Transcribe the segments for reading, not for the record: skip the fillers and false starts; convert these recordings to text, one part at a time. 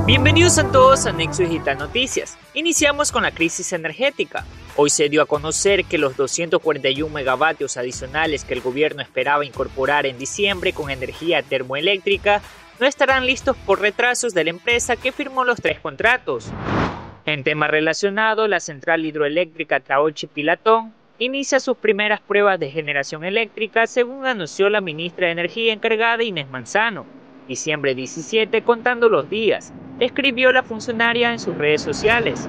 Bienvenidos a todos a Nexo Digital Noticias. Iniciamos con la crisis energética. Hoy se dio a conocer que los 241 megavatios adicionales que el gobierno esperaba incorporar en diciembre con energía termoeléctrica no estarán listos por retrasos de la empresa que firmó los 3 contratos. En tema relacionado, la central hidroeléctrica Traolchi-Pilatón inicia sus primeras pruebas de generación eléctrica, según anunció la ministra de Energía encargada Inés Manzano. Diciembre 17, contando los días, escribió la funcionaria en sus redes sociales.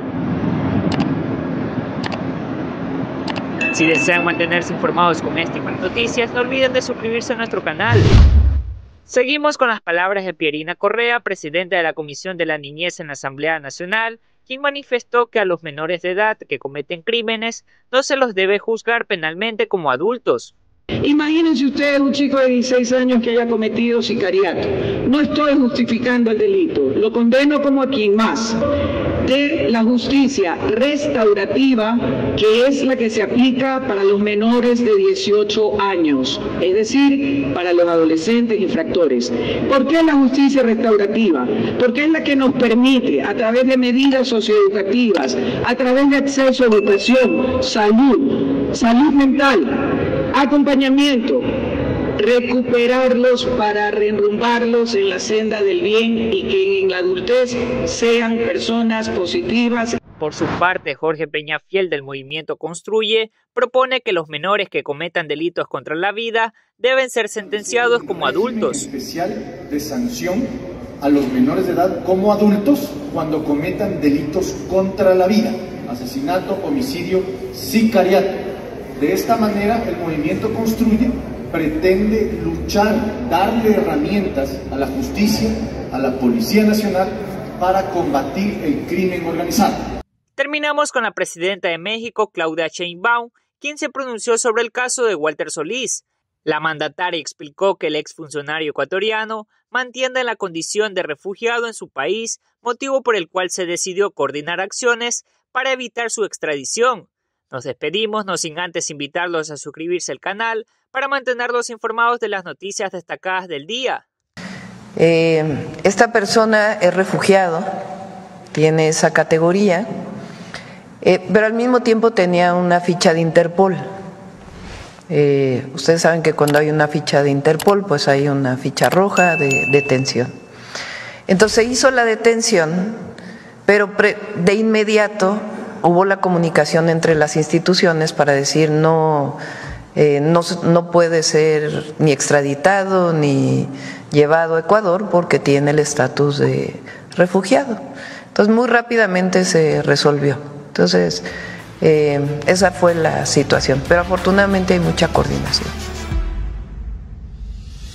Si desean mantenerse informados con estas y más noticias, no olviden de suscribirse a nuestro canal. Seguimos con las palabras de Pierina Correa, presidenta de la Comisión de la Niñez en la Asamblea Nacional, quien manifestó que a los menores de edad que cometen crímenes no se los debe juzgar penalmente como adultos. Imagínense ustedes un chico de 16 años que haya cometido sicariato. No estoy justificando el delito, lo condeno como a quien más. De la justicia restaurativa, que es la que se aplica para los menores de 18 años, es decir, para los adolescentes infractores. ¿Por qué la justicia restaurativa? Porque es la que nos permite, a través de medidas socioeducativas, a través de acceso a educación, salud mental, acompañamiento, recuperarlos para reenrumbarlos en la senda del bien y que en la adultez sean personas positivas. Por su parte, Jorge Peñafiel del movimiento Construye propone que los menores que cometan delitos contra la vida deben ser sentenciados como adultos. Especial de sanción a los menores de edad como adultos cuando cometan delitos contra la vida, asesinato, homicidio, sicariato. De esta manera, el movimiento Construye pretende luchar, darle herramientas a la justicia, a la Policía Nacional, para combatir el crimen organizado. Terminamos con la presidenta de México, Claudia Sheinbaum, quien se pronunció sobre el caso de Walter Solís. La mandataria explicó que el exfuncionario ecuatoriano mantiene la condición de refugiado en su país, motivo por el cual se decidió coordinar acciones para evitar su extradición. Nos despedimos, no sin antes invitarlos a suscribirse al canal para mantenerlos informados de las noticias destacadas del día. Esta persona es refugiado, tiene esa categoría, pero al mismo tiempo tenía una ficha de Interpol. Ustedes saben que cuando hay una ficha de Interpol, pues hay una ficha roja de detención. Entonces hizo la detención, pero de inmediato hubo la comunicación entre las instituciones para decir no puede ser ni extraditado ni llevado a Ecuador porque tiene el estatus de refugiado. Entonces muy rápidamente se resolvió. Entonces esa fue la situación, pero afortunadamente hay mucha coordinación.